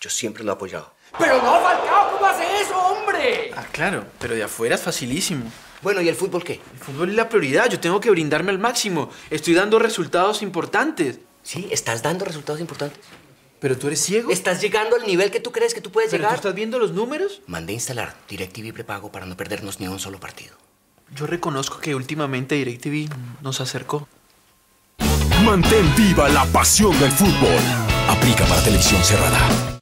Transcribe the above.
Yo siempre lo he apoyado. ¡Pero no, Falcao! ¿Cómo hace eso, hombre? Ah, claro, pero de afuera es facilísimo. Bueno, ¿y el fútbol qué? El fútbol es la prioridad, yo tengo que brindarme al máximo. Estoy dando resultados importantes. Sí, ¿estás dando resultados importantes? ¿Pero tú eres ciego? ¿Estás llegando al nivel que tú crees que tú puedes ¿Pero llegar? tú estás viendo los números? Mandé instalar DirecTV prepago para no perdernos ni un solo partido. Yo reconozco que últimamente DirecTV nos acercó. Mantén viva la pasión del fútbol. Aplica para televisión cerrada.